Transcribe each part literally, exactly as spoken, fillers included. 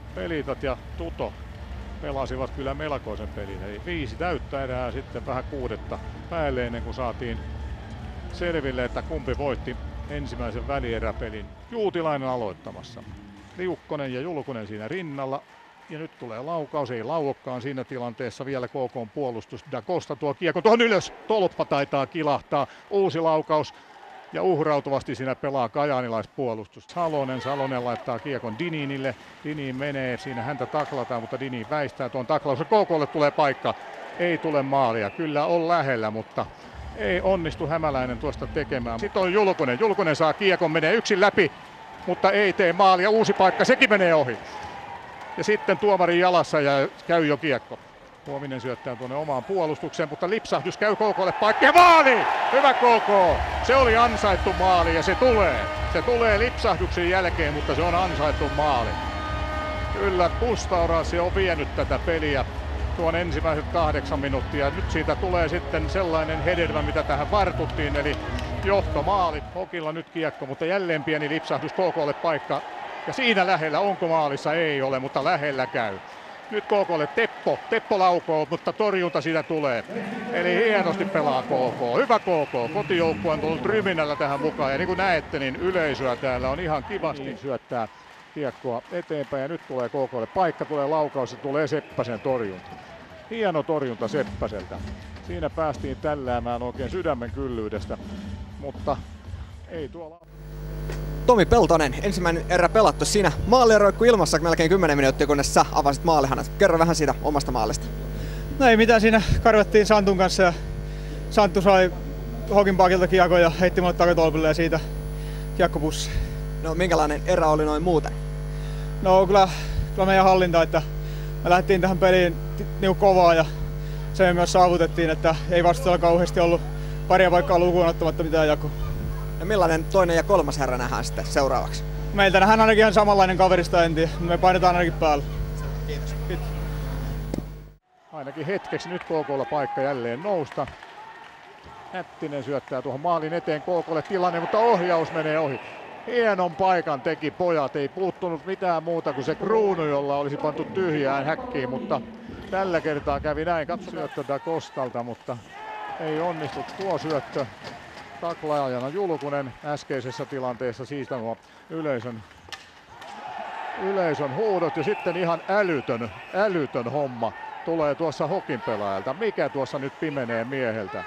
Pelitat ja Tuto pelasivat kyllä melkoisen pelin. Eli viisi täyttä erää, sitten vähän kuudetta päälle ennen kuin saatiin selville, että kumpi voitti ensimmäisen välieräpelin. Juutilainen aloittamassa. Liukkonen ja Julkunen siinä rinnalla. Ja nyt tulee laukaus, ei lauokkaan siinä tilanteessa vielä K K:n puolustus. Da Costa tuo kiekko tuohon ylös, tolppa taitaa kilahtaa. Uusi laukaus ja uhrautuvasti siinä pelaa kajaanilaispuolustus. Salonen, Salonen laittaa kiekon Dininille. Dinin menee, siinä häntä taklataan, mutta Dinin väistää tuon taklauksen. K K:lle tulee paikka, ei tule maalia. Kyllä on lähellä, mutta ei onnistu Hämäläinen tuosta tekemään. Sitten on Julkunen, Julkunen saa kiekon, menee yksin läpi, mutta ei tee maalia. Uusi paikka, sekin menee ohi. Ja sitten tuomarin jalassa ja käy jo kiekko. Huominen syöttää tuonne omaan puolustukseen, mutta lipsahdus käy K K:lle paikka ja maali! Hyvä K K! Se oli ansaittu maali ja se tulee. Se tulee lipsahduksen jälkeen, mutta se on ansaittu maali. Kyllä Pustaurassi on vienyt tätä peliä tuon ensimmäiset kahdeksan minuuttia. Nyt siitä tulee sitten sellainen hedelmä, mitä tähän vartuttiin, eli johtomaali. Hokilla nyt kiekko, mutta jälleen pieni lipsahdus K K:lle paikka. Ja siinä lähellä, onko maalissa? Ei ole, mutta lähellä käy. Nyt K K:lle Teppo, Teppo laukoo, mutta torjunta siitä tulee. Eli hienosti pelaa K K. Hyvä K K, kotijoukkue on tullut ryminällä tähän mukaan. Ja niin kuin näette, niin yleisöä täällä on ihan kivasti syöttää kiekkoa eteenpäin. Ja nyt tulee K K:lle paikka, tulee laukaus ja tulee Seppäsen torjunta. Hieno torjunta Seppäseltä. Siinä päästiin tälläämään oikein sydämen kyllyydestä, mutta ei tuolla... Tomi Peltonen, ensimmäinen erä pelattu. Siinä maali roikkui ilmassa melkein kymmenen minuuttia, kunnes sä avasit maalihanat. Kerro vähän siitä omasta maalista. No ei mitään, siinä karvettiin Santun kanssa ja Santtu sai Hokin pakilta kiekon ja heitti mulle takatolpille ja siitä kiekko pussiin. No minkälainen erä oli noin muuten? No kyllä, kyllä meidän hallinta, että me lähdettiin tähän peliin niinku kovaa ja se me myös saavutettiin, että ei vastustajalla kauheasti ollut paria paikkaa lukuun ottamatta mitään jakoa. Ja millainen toinen ja kolmas herra nähdään sitten seuraavaksi? Meiltä nähdään ainakin ihan samanlainen kaverista, en tiedä. Me painetaan ainakin päälle. Kiitos. Kiitos. Ainakin hetkeksi nyt K K:lla paikka jälleen nousta. Hättinen syöttää tuohon maalin eteen K K:lle tilanne, mutta ohjaus menee ohi. Hienon paikan teki pojat, ei puuttunut mitään muuta kuin se kruunu, jolla olisi pantu tyhjään häkkiin, mutta tällä kertaa kävi näin. Katso syöttö Da Costalta, mutta ei onnistu tuo syöttö. Taklaajana Julkunen äskeisessä tilanteessa, siitä nuo yleisön, yleisön huudot ja sitten ihan älytön, älytön homma tulee tuossa Hokin pelaajalta. Mikä tuossa nyt pimenee mieheltä?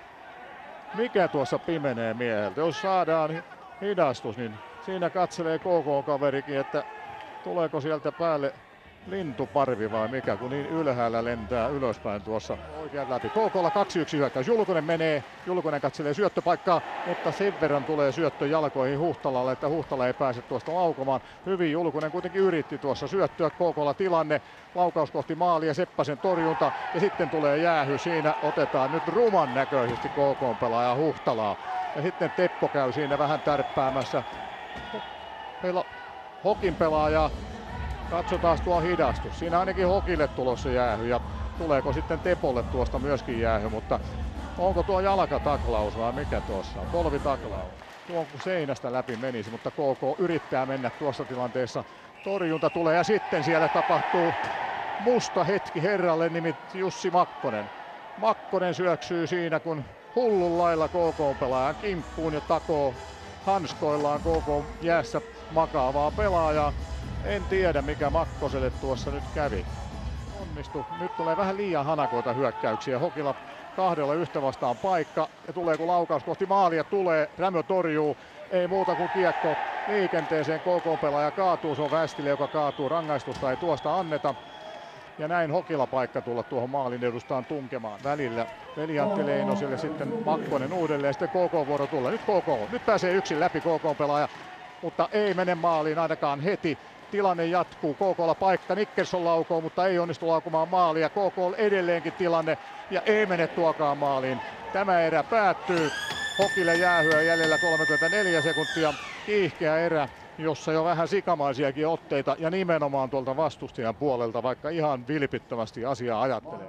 Mikä tuossa pimenee mieheltä? Jos saadaan hidastus, niin siinä katselee K K-kaverikin, että tuleeko sieltä päälle lintuparvi vai mikä, kun niin ylhäällä lentää ylöspäin tuossa oikein läpi. K K:lla kaksi yksi hyökkäys. Julkunen menee, Julkunen katselee syöttöpaikkaa, mutta sen verran tulee syöttö jalkoihin Huhtalalle, että Huhtala ei pääse tuosta laukomaan. Hyvin Julkunen kuitenkin yritti tuossa syöttöä. K K:lla tilanne, laukaus kohti maalia, Seppäsen torjunta ja sitten tulee jäähy. Siinä otetaan nyt ruman näköisesti K K-pelaaja Huhtalaa. Ja sitten Teppo käy siinä vähän tärppäämässä. Meillä on Hokin pelaaja. Katsotaan tuo hidastus. Siinä ainakin Hokille tulossa jäähy ja tuleeko sitten Tepolle tuosta myöskin jäähy, mutta onko tuo jalkataklaus vai mikä tuossa on? Polvitaklaus. Tuo seinästä läpi menisi, mutta K K yrittää mennä tuossa tilanteessa. Torjunta tulee ja sitten siellä tapahtuu musta hetki herralle, nimittäin Jussi Makkonen. Makkonen syöksyy siinä, kun hullun lailla K K-pelaajan kimppuun ja takoo hanskoillaan K K jäässä makaavaa pelaajaa. En tiedä mikä Makkoselle tuossa nyt kävi. Onnistu. Nyt tulee vähän liian hanakoita hyökkäyksiä. Hokilla kahdella yhtä vastaan paikka. Ja tulee kun laukaus kohti maalia tulee. Rämö torjuu. Ei muuta kuin kiekko liikenteeseen. K K-pelaaja kaatuu. Se on Västille, joka kaatuu. Rangaistusta ei tuosta anneta. Ja näin Hokilla paikka tulla tuohon maalin edustaan tunkemaan välillä. Veli-Antti Leinoselle sitten Makkonen uudelleen. Sitten K K-vuoro tulee. Nyt K K. Nyt pääsee yksin läpi K K-pelaaja. Mutta ei mene maaliin ainakaan heti. Tilanne jatkuu, K K:lla paikka, Nickerson laukoo, mutta ei onnistu laukumaan maalia. K K edelleenkin tilanne ja ei mene tuokaan maaliin. Tämä erä päättyy. Hokille jäähyä jäljellä kolmekymmentäneljä sekuntia. Kiihkeä erä, jossa jo vähän sikamaisiakin otteita ja nimenomaan tuolta vastustajan puolelta, vaikka ihan vilpittömästi asiaa ajattelee.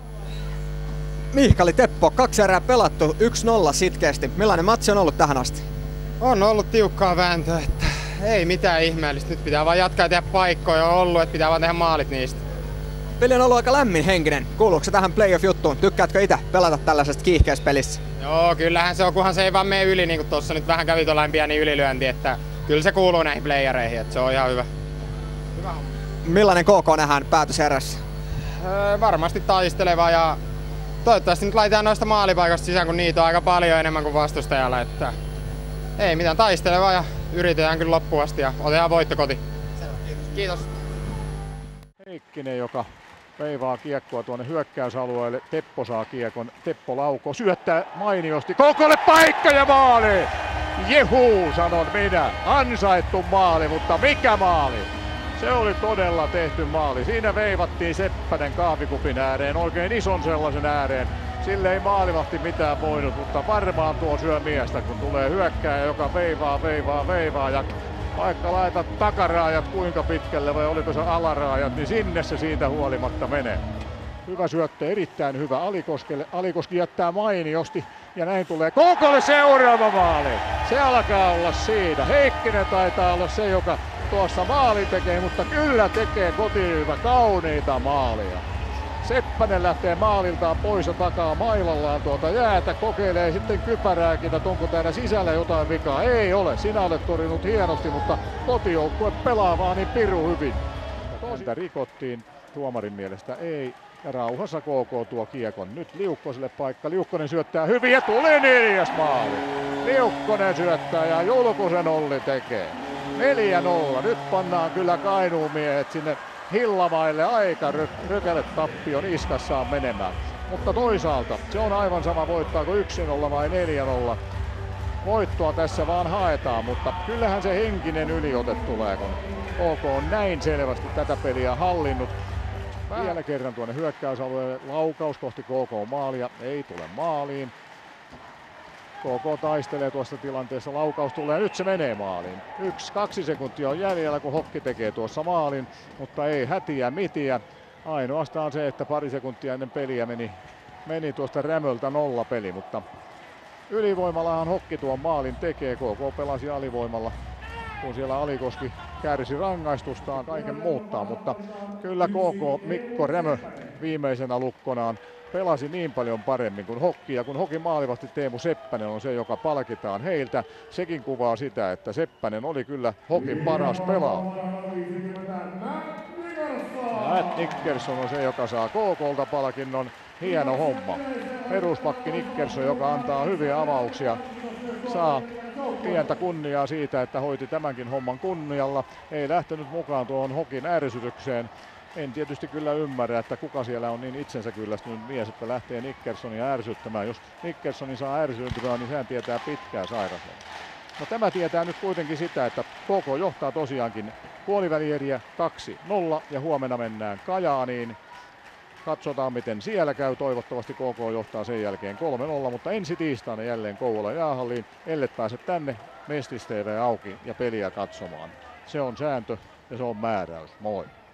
Mihkali Teppo, kaksi erää pelattu, yksi nolla sitkeästi. Millainen matsi on ollut tähän asti? On ollut tiukkaa vääntöä, että ei mitään ihmeellistä. Nyt pitää vaan jatkaa ja tehdä paikkoja. On ollut, että pitää vaan tehdä maalit niistä. Peli on ollut aika lämmin henkinen. Kuuluuko se tähän playoff-juttuun? Tykkäätkö itse pelata tällaisesta kiihkeässä pelissä? Joo, kyllähän se on, kunhan se ei vaan mene yli, niin kuin tuossa nyt vähän kävi tuollainen pieni ylilyönti, että kyllä se kuuluu näihin playereihin, että se on ihan hyvä. Hyvä homma. Millainen K K nähdään päätöserässä? Öö, varmasti taisteleva ja toivottavasti nyt laitetaan noista maalipaikoista sisään, kun niitä on aika paljon enemmän kuin vastustajalla, että ei mitään, taisteleva ja yritetään kyllä loppuun asti ja otetaan voitto koti. Kiitos. Kiitos. Heikkinen, joka veivaa kiekkoa tuonne hyökkäysalueelle. Teppo saa kiekon. Teppo laukoo, syöttää mainiosti. Kokolle paikka ja maali! Jehuu, sanon minä. Ansaittu maali, mutta mikä maali? Se oli todella tehty maali. Siinä veivattiin Seppänen kahvikupin ääreen, oikein ison sellaisen ääreen. Sille ei maalivahti mitään voinut, mutta varmaan tuo syö miestä, kun tulee hyökkääjä, joka veivaa, veivaa, veivaa. Ja vaikka laitat takaraajat kuinka pitkälle vai oliko se alaraajat, niin sinne se siitä huolimatta menee. Hyvä syöttö, erittäin hyvä Alikoskelle. Alikoski jättää mainiosti ja näin tulee Kokolle seuraava maali. Se alkaa olla siinä. Heikkinen taitaa olla se, joka tuossa maali tekee, mutta kyllä tekee kotiryhmä kauniita maalia. Seppänen lähtee maaliltaan pois ja takaa mailallaan tuota jäätä, kokeilee sitten kypärääkin, että onko täällä sisällä jotain vikaa. Ei ole, sinä olet torjunut hienosti, mutta kotijoukkue pelaa vaan niin piru hyvin. Sitä rikottiin, tuomarin mielestä ei. Ja rauhassa K K tuo kiekon. Nyt Liukkoselle paikka. Liukkonen syöttää hyvin ja tuli neljäs maali. Liukkonen syöttää ja Julkusen Olli tekee. neljä nolla. Nyt pannaan kyllä Kainuun miehet sinne Hillamaille aika ry- rykälle tappion iskassaan menemään. Mutta toisaalta se on aivan sama voittaako yksi nolla vai neljä nolla. Voittoa tässä vaan haetaan, mutta kyllähän se henkinen yliote tulee, kun K K on näin selvästi tätä peliä hallinnut. Vielä kerran tuonne hyökkäysalueelle, laukaus kohti K K-maalia, ei tule maaliin. K K taistelee tuossa tilanteessa, laukaus tulee ja nyt se menee maaliin. Yksi, kaksi sekuntia on jäljellä, kun Hokki tekee tuossa maalin, mutta ei hätiä mitiä. Ainoastaan se, että pari sekuntia ennen peliä meni, meni tuosta Rämöltä nolla peli, mutta ylivoimallahan Hokki tuon maalin tekee. K K pelasi alivoimalla, kun siellä Alikoski kärsi rangaistustaan, kaiken muuttaa, mutta kyllä K K Mikko Rämö viimeisenä lukkonaan pelasi niin paljon paremmin kuin Hokki, ja kun Hokin maalivahti Teemu Seppänen on se, joka palkitaan heiltä, sekin kuvaa sitä, että Seppänen oli kyllä Hokin paras pelaaja. Matt Nickerson on se, joka saa K K:lta palkinnon. Hieno homma. Peruspakki Nickerson, joka antaa hyviä avauksia, saa pientä kunniaa siitä, että hoiti tämänkin homman kunnialla. Ei lähtenyt mukaan tuohon Hokin ärsytykseen. En tietysti kyllä ymmärrä, että kuka siellä on niin itsensä kyllästynyt mies, että lähtee Nickersonia ärsyttämään. Jos Nickersoni saa ärsyyntyä, niin sehän tietää pitkää sairauslomaa. No tämä tietää nyt kuitenkin sitä, että K K johtaa tosiaankin puolivälieriä kaksi nolla ja huomenna mennään Kajaaniin. Katsotaan miten siellä käy, toivottavasti K K johtaa sen jälkeen kolme nolla, mutta ensi tiistaina jälleen Kouvolan jäähalliin. Ellet pääse tänne, Mestis T V auki ja peliä katsomaan. Se on sääntö ja se on määräys. Moi!